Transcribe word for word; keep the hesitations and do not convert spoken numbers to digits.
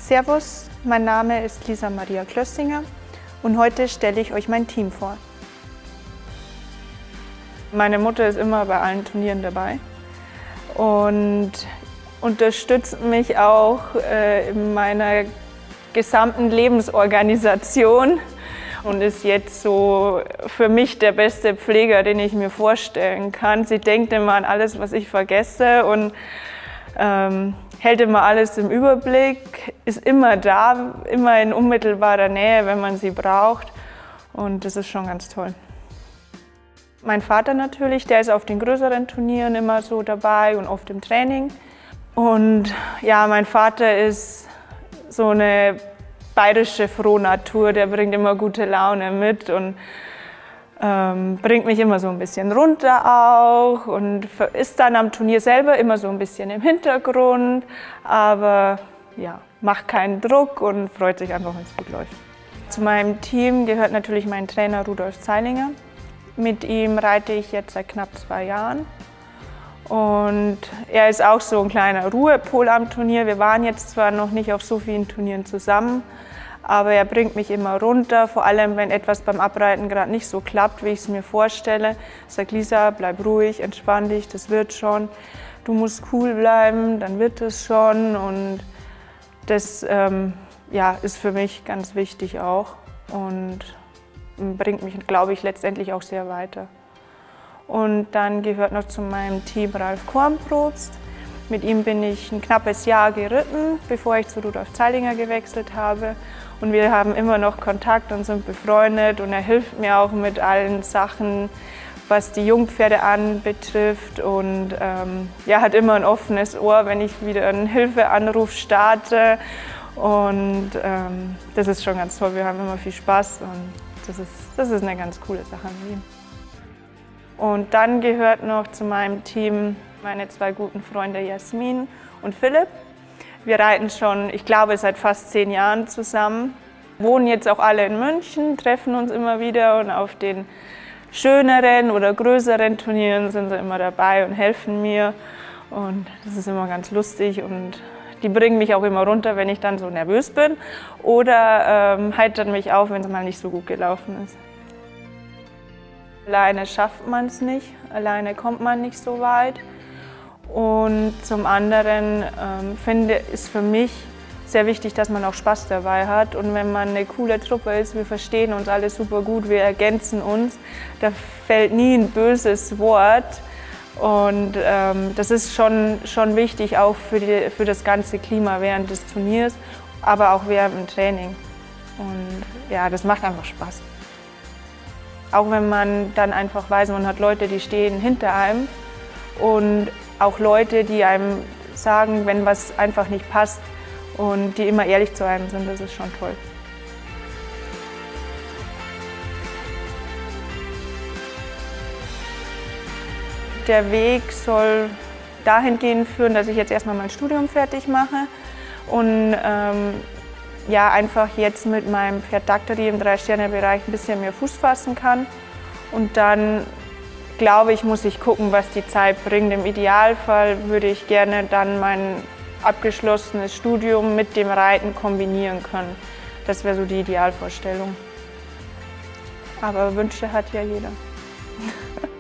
Servus, mein Name ist Lisa Maria Klössinger und heute stelle ich euch mein Team vor. Meine Mutter ist immer bei allen Turnieren dabei und unterstützt mich auch äh, in meiner gesamten Lebensorganisation und ist jetzt so für mich der beste Pfleger, den ich mir vorstellen kann. Sie denkt immer an alles, was ich vergesse und ähm, hält immer alles im Überblick, ist immer da, immer in unmittelbarer Nähe, wenn man sie braucht, und das ist schon ganz toll. Mein Vater natürlich, der ist auf den größeren Turnieren immer so dabei und oft im Training. Und ja, mein Vater ist so eine bayerische Frohnatur, der bringt immer gute Laune mit und ähm, bringt mich immer so ein bisschen runter auch und ist dann am Turnier selber immer so ein bisschen im Hintergrund, aber ja, macht keinen Druck und freut sich einfach, wenn es gut läuft. Zu meinem Team gehört natürlich mein Trainer Rudolf Zeilinger. Mit ihm reite ich jetzt seit knapp zwei Jahren. Und er ist auch so ein kleiner Ruhepol am Turnier. Wir waren jetzt zwar noch nicht auf so vielen Turnieren zusammen, aber er bringt mich immer runter, vor allem wenn etwas beim Abreiten gerade nicht so klappt, wie ich es mir vorstelle. Er sagt: Lisa, bleib ruhig, entspann dich, das wird schon. Du musst cool bleiben, dann wird es schon. Und das ähm, ja, ist für mich ganz wichtig auch und bringt mich, glaube ich, letztendlich auch sehr weiter. Und dann gehört noch zu meinem Team Ralf Kornprobst. Mit ihm bin ich ein knappes Jahr geritten, bevor ich zu Rudolf Zeilinger gewechselt habe. Und wir haben immer noch Kontakt und sind befreundet. Und er hilft mir auch mit allen Sachen, was die Jungpferde anbetrifft. Und ähm, ja, hat immer ein offenes Ohr, wenn ich wieder einen Hilfeanruf starte. Und ähm, das ist schon ganz toll. Wir haben immer viel Spaß und das ist, das ist eine ganz coole Sache mit ihm. Und dann gehört noch zu meinem Team meine zwei guten Freunde Jasmin und Philipp. Wir reiten schon, ich glaube, seit fast zehn Jahren zusammen. Wohnen jetzt auch alle in München, treffen uns immer wieder und auf den schöneren oder größeren Turnieren sind sie immer dabei und helfen mir. Und das ist immer ganz lustig und die bringen mich auch immer runter, wenn ich dann so nervös bin oder ähm, heitern mich auf, wenn es mal nicht so gut gelaufen ist. Alleine schafft man es nicht, alleine kommt man nicht so weit. Und zum anderen ähm, finde ist für mich sehr wichtig, dass man auch Spaß dabei hat. Und wenn man eine coole Truppe ist, wir verstehen uns alle super gut, wir ergänzen uns, da fällt nie ein böses Wort. Und ähm, das ist schon, schon wichtig auch für, die, für das ganze Klima während des Turniers, aber auch während dem Training. Und ja, das macht einfach Spaß. Auch wenn man dann einfach weiß, man hat Leute, die stehen hinter einem und auch Leute, die einem sagen, wenn was einfach nicht passt und die immer ehrlich zu einem sind, das ist schon toll. Der Weg soll dahingehend führen, dass ich jetzt erstmal mein Studium fertig mache und ähm, ja, einfach jetzt mit meinem Pferd Daktari im Drei-Sterne-Bereich ein bisschen mehr Fuß fassen kann. Und dann, glaube ich, muss ich gucken, was die Zeit bringt. Im Idealfall würde ich gerne dann mein abgeschlossenes Studium mit dem Reiten kombinieren können. Das wäre so die Idealvorstellung. Aber Wünsche hat ja jeder.